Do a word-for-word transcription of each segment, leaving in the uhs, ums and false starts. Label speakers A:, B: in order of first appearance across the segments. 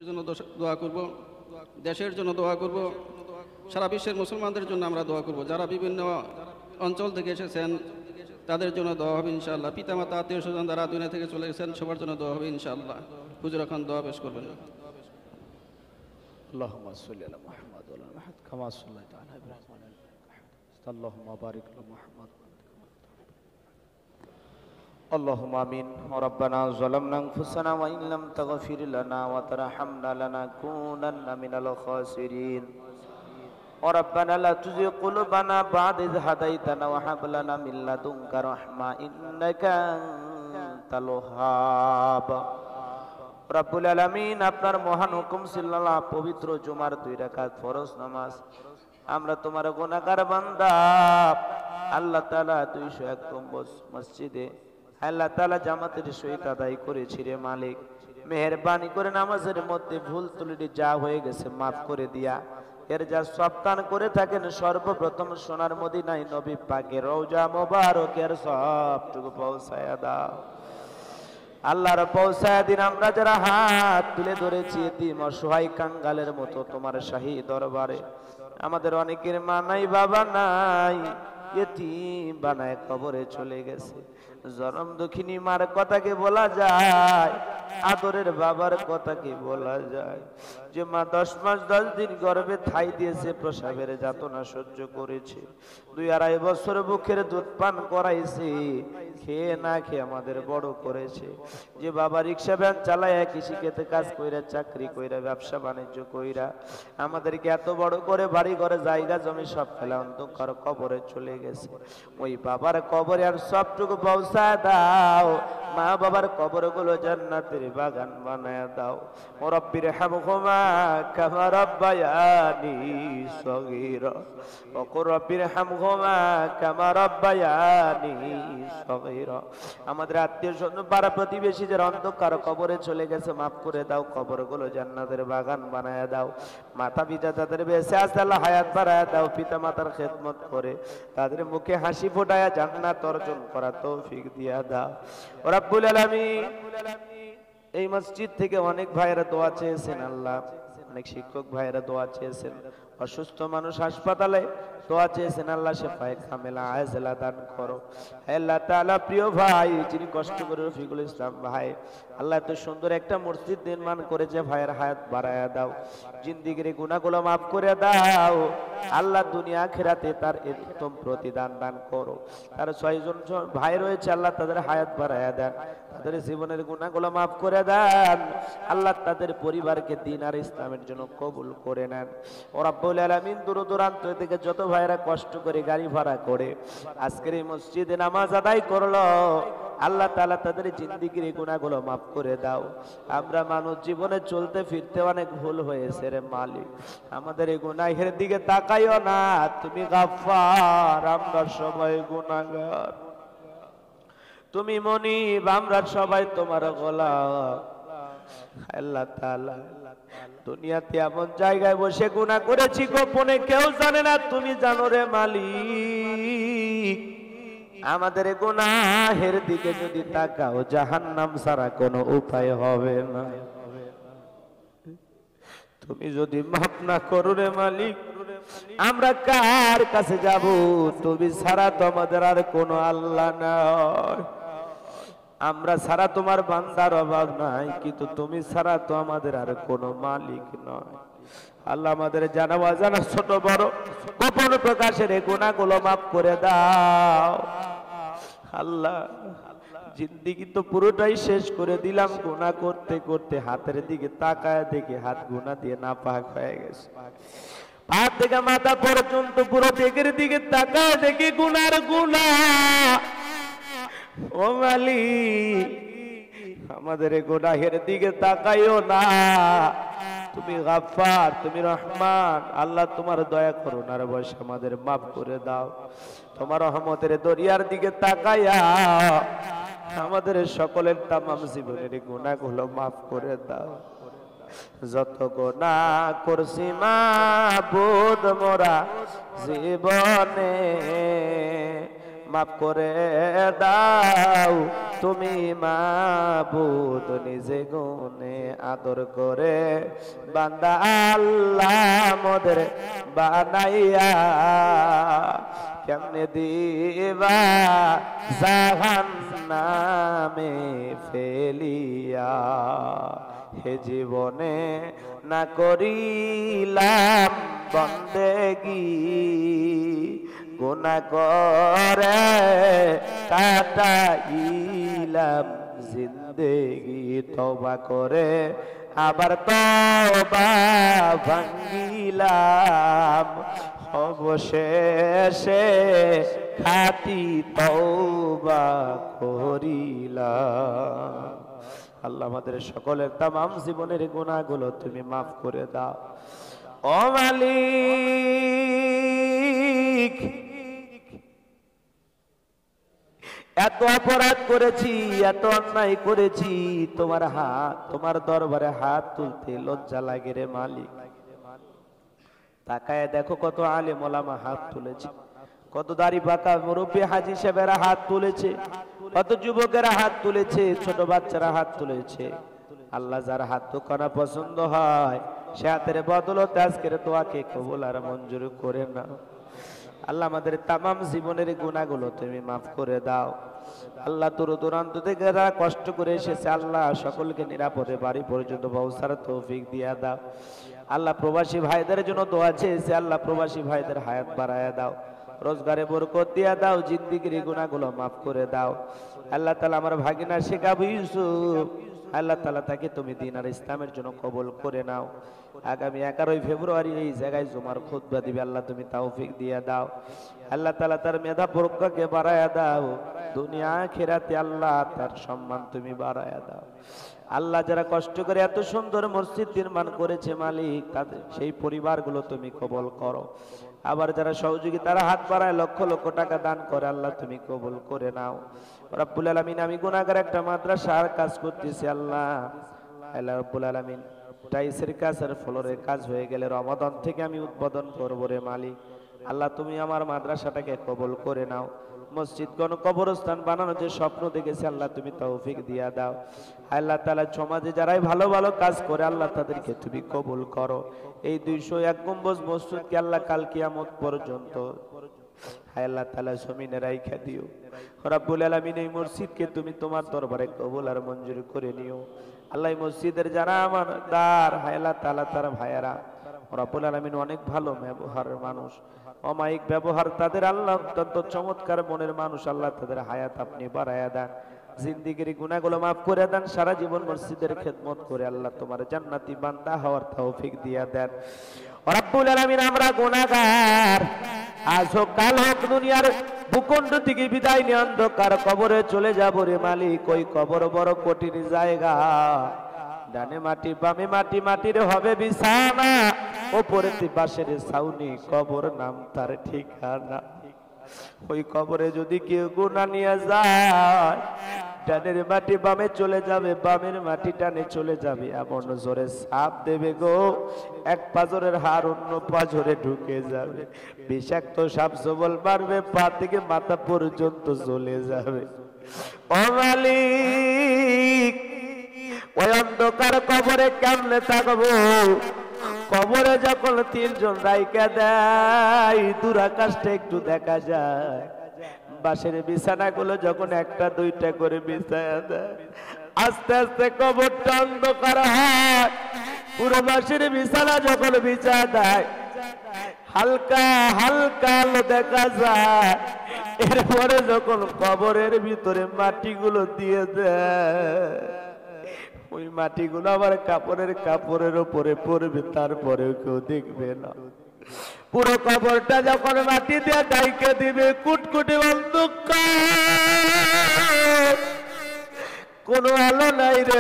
A: জন্য দোয়া করব, দেশের জন্য দোয়া করব, সারা বিশ্বের মুসলমানদের জন্য আমরা দোয়া করব। যারা বিভিন্ন অঞ্চল থেকে এসেছেন তাদের জন্য দোয়া হবে ইনশাআল্লাহ। পিতামাতা আত্মীয় স্বজন যারা দুনিয়া থেকে চলে গেছেন সবার জন্য দোয়া হবে ইনশাআল্লাহ। হুজুর এখন দোয়া পেশ করবেন।
B: اللهم صل على محمد وعلى ال محمد كما صليت على ابراهيم وعلى ال ابراهيم اللهم بارك على محمد اللهم امين ربنا ظلمنا انفسنا وان لم تغفر لنا وترحمنا لنكونن من الخاسرين وربنا لا تزغ قلوبنا بعد إذ هديتنا وهب لنا من لدنك رحمة إنك أنت الوهاب রব্বুল আলামিন আপনার মহান হুকুম ছিল পবিত্র জুমার দুই রাকাত ফরজ নামাজ আমরা তোমার গুনাহগার বান্দা আল্লাহ তাআলা দুইশো এক নম্বর মসজিদে আল্লাহ তাআলা জামাতের সহিত আদায় করেছি রে মালিক। মেহেরবানি করে নামাজের মধ্যে ভুল ত্রুটি যা হয়ে গেছে মাফ করে দিয়া এর যা সপ্তান করে থাকেন সর্বপ্রথম সোনার মদিনায় নবী পাকের রওজা মোবারকের সবটুকু পৌঁছায়া দাও আল্লাহর পৌঁছায় দিন। আমরা যারা হাত তুলে ধরেছি এতিম অসহায় কাঙ্গালের মতো তোমার শাহী দরবারে আমাদের অনেকের মা নাই বাবা নাই এতিম বানায় কবরে চলে গেছে। জনম দুঃখিনী মার কথাকে বলা যায়, আদরের বাবার কথাকে বলা যায় যে মা দশ মাস দশ দিন গর্ভে ঠাই দিয়েছে, প্রসবের যাতনা সহ্য করেছে, দুই আড়াই বছর বুকের দুধ পান করাইছে, খেয়ে না খেয়ে আমাদের বড় করেছে। যে বাবা রিক্সা ভ্যান চালায় কৃষিক্ষেত্রে কাজ কইরা চাকরি কইরা ব্যবসা বাণিজ্য কইরা আমাদেরকে এত বড় করে বাড়ি ঘরে জায়গা জমি সব ফেলে অন্ধকার কবরে চলে গেছে। ওই বাবার কবরে আর সবটুকু পৌঁছায় দাও, মা বাবার কবর গুলো জান্নাতের বাগান বানায় দাও। ও রব্বির হামহুমা কামা রাব্বায়ানি সগীরা ওয়া রব্বির হামহুমা কামা রাব্বায়ানি সগীরা। আমাদের আত্মীয় স্বজন পাড়া প্রতিবেশী যারা অন্ধকার কবরে চলে গেছে মাফ করে দাও, কবর গুলো জান্নাতের বাগান বানায় দাও। মাতা পিতা তাদের বেঁচে আছে আল্লাহ হায়াত বাড়ায় দাও, পিতা মাতার খেদমত করে তাদের মুখে হাসি ফোটায়া জান্নাত অর্জন করা তৌফিক দিয়া দাও রব্বুল আলামিন। এই মসজিদ থেকে অনেক ভাইয়েরা দোয়া চেয়েছেন আল্লাহ, অনেক শিক্ষক ভাইয়েরা দোয়া চেয়েছেন, অসুস্থ মানুষ হাসপাতালে দোয়া চেয়েছেন আল্লাহ শেফায়ে কামেলা আয়েলা দান করো আল্লাহ তাআলা। প্রিয় ভাই যিনি কষ্ট করে রফিকুল ইসলাম ভাই আল্লাহ এত সুন্দর একটা মসজিদ নির্মাণ করেছে, ভাইয়ের হায়াত বাড়ায়া দাও, জিন্দেগির গুনাহগুলো মাফ করে দাও আল্লাহ, দুনিয়া আখিরাতে তার উত্তম প্রতিদান দান করো। তার ছয়জন ভাই রয়েছে আল্লাহ তাদের হায়াত বাড়ায়া দেন, তাদের জীবনের গুনাহগুলো মাফ করে দেন আল্লাহ, তাদের পরিবারকে দ্বীন আর ইসলামের জন্য কবুল করে নেন ও রব্বুল আলামিন। দূর দূরান্ত থেকে যত ভাইরা কষ্ট করে গাড়ি ভাড়া করে আজকের এই মসজিদে নামাজ আদায় করলো আল্লাহ তাআলা তাদের জিন্দেগির গুনাহগুলো মাফ করে দাও। আমরা মানুষ জীবনে চলতে ফিরতে অনেক ভুল হয়েছে রে মালিক, আমাদের এই গুনাহের দিকে তাকাইও না, তুমি গাফফার, আমরা সবাই গুনাহগার, তুমি মনিব, আমরা সবাই তোমার গোলাম আল্লাহ তাআলা। দুনিয়াতে এমন জায়গায় বসে গুনাহ করেছি গোপনে কেউ জানে না, তুমি জানো রে মালিক। আমাদের গুনাহের দিকে যদি তাকাও জাহান্নাম ছাড়া কোনো উপায় হবে না। তুমি যদি মাফ না করো রে মালিক আমরা কার কাছে যাব? তুমি ছাড়া তো আমাদের আর কোনো আল্লাহ নাই, আমরা ছাড়া তোমার বান্দার অভাব নাই, কিন্তু তুমি ছাড়া তো আমাদের আর কোনো মালিক নয়। আল্লাহ আমাদের জানা অজানা ছোট বড় গোপন প্রকাশের এই গুনাহগুলো মাফ করে দাও আল্লাহ। জিন্দেগি তো পুরোটাই শেষ করে দিলাম গুনাহ করতে করতে, হাতের দিকে তাকায় দেখে হাত গুনাহ দিয়ে নাপাক হয়ে গেছে, পা থেকে মাথা পর্যন্ত পুরো দেহের দিকে তাকায় দেখি গুনার গুনাহ। ও মালিক আমাদের গুনাহের দিকে তাকাইও না, তুমি গাফফার, তুমি রহমান আল্লাহ, তোমার দয়া করুণার বশে আমাদের মাফ করে দাও। তোমার রহমতের দরিয়ার দিকে তাকাইয়া আমাদের সকলের তামাম জীবনের গুনাহগুলো মাফ করে দাও। যত গুনাহ করছি মাবুদ মোরা জীবনে মাফ করে দাও তুমি মাবুদ, নিজে গুণে আদর করে বান্দা আল্লাহ মোদের বানাইয়া কেমনে দিবা জাহান্নামে ফেলিয়া হে জীবনে না করিলাম বন্দেগি গুনাহ করে কাটাইলাম জিন্দেগি তওবা করে আবার তওবা ভাঙিলাম অবশেষে খাঁটি তওবা করিলাম। আল্লাহ আমাদের সকলের তামাম জীবনের গুনাহগুলো তুমি মাফ করে দাও। ও মালিক, এত অপরাধ করেছি, এত অন্যায় করেছি, তোমার হাত তোমার দরবারে হাত তুলতে লজ্জা লাগে রে মালিক। তাকায় দেখো কত আলেম ওলামা হাত তুলেছে, কত দাড়ি পাকা মুরব্বী হাজী সাহেবেরা হাত তুলেছে, কত যুবকেরা হাত তুলেছে, ছোট বাচ্চারা হাত তুলেছে। আল্লাহ যার হাত করা পছন্দ হয় সে হাতের বদলতে আজকের দোয়াকে কবুল আর মঞ্জুর করে নাও। আল্লাহ আমাদের তামাম জীবনের গুনাহগুলো তুমি মাফ করে দাও। আল্লাহ দূর দূরান্ত থেকে যারা কষ্ট করে এসেছে আল্লাহ সকলকে নিরাপদে বাড়ি পর্যন্ত পৌঁছার তৌফিক দিয়া দাও। আল্লাহ প্রবাসী ভাইদের জন্য দোয়া চেয়েছে, আল্লাহ প্রবাসী ভাইদের হায়াত বাড়ায়া দাও, রোজগারে বরকত দিয়া দাও, জিন্দেগির গুনাহগুলো মাফ করে দাও। আল্লাহ তাআলা আমার ভাগিনা শেখ আবু ইউসুফ, আল্লাহ তাআলা তাকে তুমি দ্বীন আর ইসলামের জন্য কবুল করে নাও। আগামী এগারোই ফেব্রুয়ারি এই জায়গায় জুমার খুতবা দিবে, আল্লাহ তুমি তৌফিক দিয়ে দাও। আল্লাহ তাআলা তার মেধা প্রজ্ঞাকে বাড়ায়া দাও, দুনিয়া আখিরাতে আল্লাহ তার সম্মান তুমি বাড়ায়া দাও। আল্লাহ যারা কষ্ট করে এত সুন্দর মসজিদ নির্মাণ করেছে মালিক, তাদের সেই পরিবারগুলো তুমি কবুল করো। আবার যারা সহযোগী তারা হাত বাড়ায় লক্ষ লক্ষ টাকা দান করে, আল্লাহ তুমি কবুল করে নাও। রব্বুল আলামিন, আমি গুনাহগার একটা মাদ্রাসার কাজ করতেছি আল্লাহ, আল্লাহ রব্বুল আলামিন টাইসের কাজের ফ্লোরের কাজ হয়ে গেলে রমাদান থেকে আমি উদ্বোধন করবো রে মালিক। আল্লাহ তুমি আমার মাদ্রাসাটাকে কবুল করে নাও। মসজিদ কোন কবরস্থান বানানোর যে স্বপ্ন দেখেছে আল্লাহ তুমি তৌফিক দিয়া দাও। আল্লাহ তাআলা সমাজে যারাই ভালো ভালো কাজ করে আল্লাহ তাদেরকে তুমি কবুল করো। এই দুইশো এক গম্বুজ মসজিদকে আল্লাহ কাল কিয়ামত পর্যন্ত হায় আল্লাহ তাআলা জমিনে রাইখা দিও। রব্বুল আলামিন এই মসজিদকে তুমি তোমার দরবারে কবুল আর মঞ্জুর করে নিও। আল্লাহ এই মসজিদের যারা আমার দার হায় আল্লাহ তাআলা তার ভাইয়েরা রব্বুল আলামিন অনেক ভালো ব্যবহারের মানুষ, অমায়িক ব্যবহার তাদের, আল্লাহ অত্যন্ত চমৎকার মনের মানুষ, আল্লাহ তাদের হায়াত আপনি বাড়ায়া দেন, জিন্দেগির গুনাহগুলো মাফ করে দেন, সারা জীবন মসজিদের খেদমত করে আল্লাহ তোমার জান্নাতি বান্দা হওয়ার তৌফিক দিয়া দেন। রব্বুল আলামিন আমরা গুনাহগার, আজ হোক কাল হোক দুনিয়ার ভূখণ্ড থেকে বিদায় নিয়ে অন্ধকার কবরে চলে যাব রে মালিক। ওই কবর বড় কঠিন জায়গা, ডানে মাটি বামে মাটি, মাটির হবে বিছানা, ওপরে বাঁশের ছাউনি, কবর নাম তার ঠিকানা। ওই কবরে যদি কেউ গুনাহ নিয়ে যায়, ডানের মাটি বামে চলে যাবে, বামের মাটি ডানে চলে যাবে, এমন জোরে সাপ দেবে গো, এক পাজরের হাড় অন্য পাজরে ঢুকে যাবে, বিষাক্ত সাপ সবল মারবে, পা থেকে মাথা পর্যন্ত চলে যাবে। ও মালিক, ওই অন্ধকার কবরে কেমনে থাকবো? কবরে যখন তিনজন রাইকা দেয়, দূর আকাশটা একটু দেখা যায়, বাঁশের বিছানাগুলো যখন একটা দুইটা করে বিছায়া দেয়, আস্তে আস্তে কবরটা অন্ধকার হয়। পুরো বাঁশের বিছানা যখন বিছা দেয়, হালকা হালকা আলো দেখা যায়। এরপরে যখন কবরের ভিতরে মাটিগুলো দিয়ে দেয়, ওই মাটিগুলো আবার কাপড়ের কাপড়ের উপরে পড়বে, তারপরেও কেউ দেখবে না। পুরো কবরটা যখন মাটি দিয়ে ঢাইকে দিবে, কুটকুটি অন্ধকার, কোনো আলো নাই রে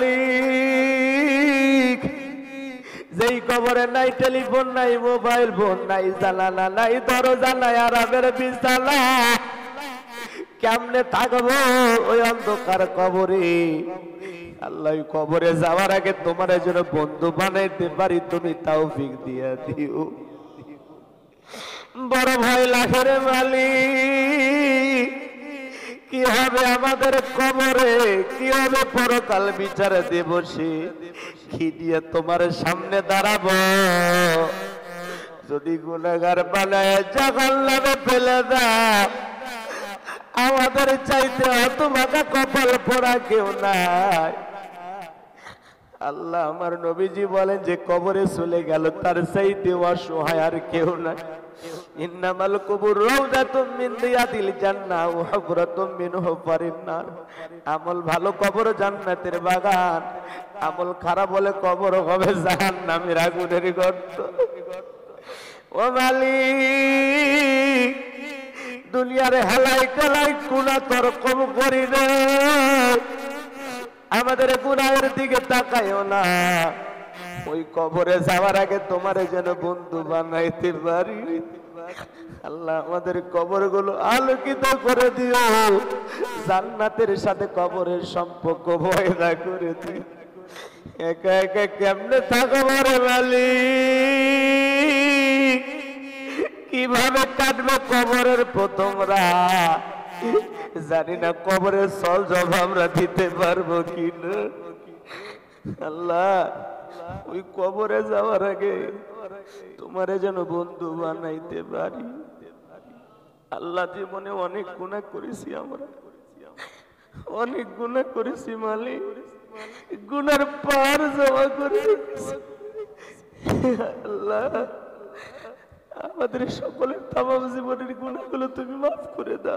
B: মালিক। যেই কবরে নাই টেলিফোন নাই, মোবাইল ফোন নাই, জানালা নাই, দরজা নাই, আরামের বিছানা, কেমনে থাকবো ওই অন্ধকার কবরে? আল্লাহ কবরে যাওয়ার আগে তোমার জন্য বন্ধু বানাইতে পারি, তুমি তৌফিক দিয়া দিও। বড় ভয় লাগে রে মালিক, কি হবে আমাদের কবরে, কি হবে পরকাল বিচার দিবসে, কি দিয়ে তোমার সামনে দাঁড়াবো। যদি গুনাহগার বানায় জাহান্নামে ফেলে দাও, আমাদের চাইতে হতভাগা কপাল পোড়া কেউ নাই। আল্লাহ, আমার নবীজি বলেন যে কবরে চলে গেল তার চাইতে অসহায় আর কেউ নাই। ইন্নামাল কুবুর রাউদাতুম মিন রিয়াদিল জান্নাহ ওয়া হুফরাতুম মিন হুফারিন নার। আমল ভালো কবর জান্নাতের বাগান, আমল খারাপ হলে কবর হবে জাহান্নামের আগুনের গর্ত। ও মালিক, দুনিয়ার হেলাই কলাই গুনাহ তোর কম করি না, আমাদের গুনাহের দিকে তাকায়ও না। ওই কবরে যাওয়ার আগে তোমারে যেন বন্ধু বানাইতে পারি। আল্লাহ, আমাদের কবরগুলো আলোকিত করে দিও, জান্নাতের সাথে কবরের সম্পর্ক ভয়দা করে দিও। একা একা কেমনে থাকবো রে মালিক, কিভাবে কাটবে কবরের প্রথম রাত জানি না, কবরের সল জব আমরা দিতে পারবো কিনা। আল্লাহ, ওই কবরে যাওয়ার আগে তোমারে যেন বন্ধু বানাইতে পারি। আল্লাহ, জীবনে অনেক গুনাহ করেছি, আমরা অনেক গুনাহ করেছি মালিক, গুনার পার জমা করে আল্লাহ, আমাদের সকলের তামাম জীবনের গুনাহগুলো তুমি মাফ করে দাও।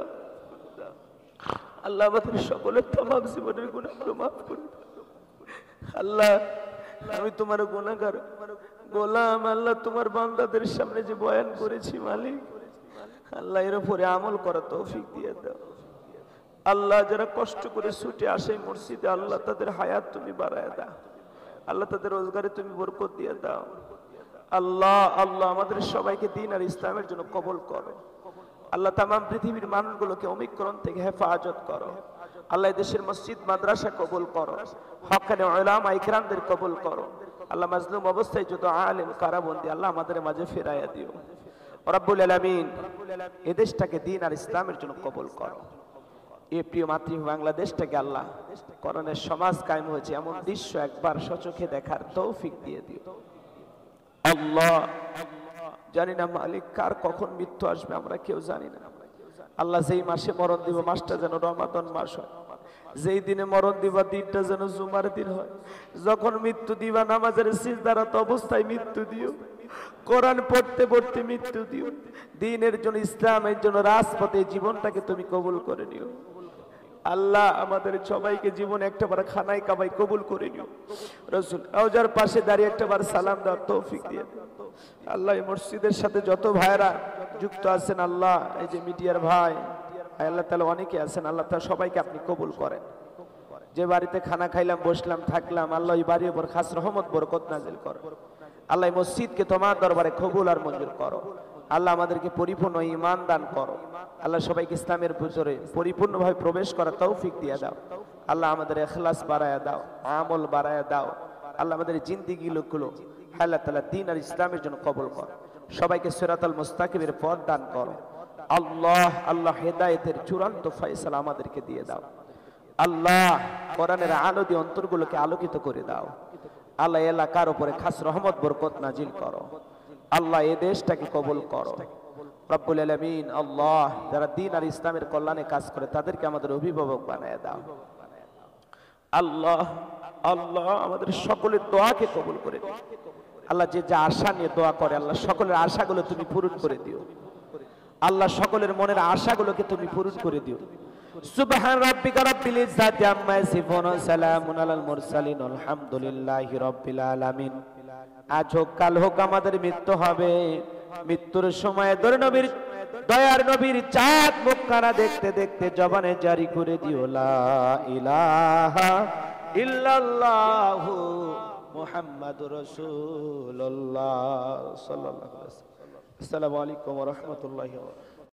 B: আল্লাহ, আমাদের সকলের তামাম জীবনের গুনাহগুলো মাফ করে দাও। আল্লাহ, আমি তোমার গুনাহগার গোলাম। আল্লাহ, তোমার বান্দাদের সামনে যে বয়ান করেছি মালিক, আল্লাহ এর উপরে আমল করার তৌফিক দিয়ে দাও। আল্লাহ, যারা কষ্ট করে ছুটে আসে মসজিদে, আল্লাহ তাদের হায়াত তুমি বাড়ায় দাও। আল্লাহ, তাদের রোজগারে তুমি বরকত দিয়ে দাও। আল্লাহ আল্লাহ আমাদের সবাইকে দ্বীন আর ইসলামের জন্য কবুল করো। আল্লাহ, তামাম পৃথিবীর মানুষগুলোকে অমিক্রণ থেকে হেফাজত করো। আল্লাহ, দেশের মসজিদ মাদ্রাসা কবুল করো, হক্কানি উলামা ইকরামদের কবুল করো। আল্লাহ, মাজলুম অবস্থায় যত আলেম কারাবন্দী, আল্লাহ আমাদের মাঝে ফেরাইয়া দিও। রব্বুল আলামিন, এই দেশটাকে দ্বীন আর ইসলামের জন্য কবুল করো। এই প্রিয় মাতৃভূমি বাংলাদেশটাকে আল্লাহ কোরআনের সমাজ কায়েম হয়েছে এমন দৃশ্য একবার সচক্ষে দেখার তৌফিক দিয়ে দিও। আল্লাহ, জানি না মালিক কার কখন মৃত্যু আসবে, আমরা কেউ জানি না। আল্লাহ, যেই মাসে মরণ দিব মাসটা যেন রমাদান মাস হয়, যেই দিনে মরণ দিবা দিনটা যেন জুমার দিন হয়। যখন মৃত্যু দিবা নামাজের সিজদারত অবস্থায় মৃত্যু দিও, কোরআন পড়তে পড়তে মৃত্যু দিও। দ্বীনের জন্য, ইসলামের জন্য রাজপথে জীবনটাকে তুমি কবুল করে নিও। আল্লাহ, আমাদের সবাইকে জীবনে একটাবার খানায় কাবাই কবুল করে নিও। রাসূল রওজার পাশে দাঁড়িয়ে একটাবার সালাম দেওয়ার তৌফিক দিয়ে দিও। আল্লাহ, এই মসজিদের সাথে যত ভাইরা যুক্ত আছেন, আল্লাহ এই যে মিডিয়ার ভাই, আল্লাহ তাআলা অনেকে আছেন, আল্লাহ তাআলা সবাইকে আপনি কবুল করেন। যে বাড়িতে খানা খাইলাম, বসলাম, থাকলাম, আল্লাহ এই বাড়ির উপর খাস রহমত বরকত নাজিল করো। আল্লাহ, এই মসজিদকে তোমার দরবারে কবুল আর মঞ্জুর করো। আল্লাহ, আমাদেরকে পরিপূর্ণ ঈমান দান করো। আল্লাহ, সবাইকে ইসলামের ভিতরে পরিপূর্ণভাবে প্রবেশ করার তৌফিক দিয়ে দাও। আল্লাহ, আমাদের ইখলাস বাড়ায়া দাও, আমল বাড়ায়া দাও। আল্লাহ, আমাদের জিন্দেগিগুলো আল্লাহ তাআলা দ্বীন আর ইসলামের জন্য কবুল করো। সবাইকে সিরাতাল মুস্তাকিমের পথ দান করো। আল্লাহ আল্লাহ হেদায়েতের চূড়ান্ত ফয়সালা আমাদেরকে দিয়ে দাও। আল্লাহ, কোরআনের আলো দিয়ে অন্তরগুলোকে আলোকিত করে দাও। আল্লাহ, এলাকার উপরে খাস রহমত বরকত নাজিল করো। আল্লাহ, এই দেশটাকে কবুল করো। রব্বুল আলামিন, আল্লাহ, যারা দ্বীন আর ইসলামের কল্যাণে কাজ করে তাদেরকে আমাদের অভিভাবক বানায় দাও। আল্লাহ আল্লাহ আমাদের সকলের দোয়াকে কবুল করে দিও। আল্লাহ, যে যা আশা নিয়ে দোয়া করে, আল্লাহ সকলের আশাগুলো তুমি পূরণ করে দিও। আল্লাহ, সকলের মনের আশাগুলোকে তুমি পূরণ করে দিও। সুবহান রাব্বিকা রাব্বিল ইজ্জাতি আম্মা ইয়াসিফুন ওয়া সালামুন আলাল মুরসালিন আলহামদুলিল্লাহি রাব্বিল আলামিন। আজ হোক কাল হোক আমাদের মৃত্যু হবে। মৃত্যুর সময় দরে নবীর দয়ার নবীর চাঁদ মুখখানা দেখতে দেখতে জবানে জারি করে দিও লা ইলাহা ইল্লাল্লাহু মুহাম্মাদুর রাসূলুল্লাহ সাল্লাল্লাহু আলাইহি ওয়াসাল্লাম। আসসালামু আলাইকুম ওয়া রাহমাতুল্লাহি ওয়া বারাকাতুহু।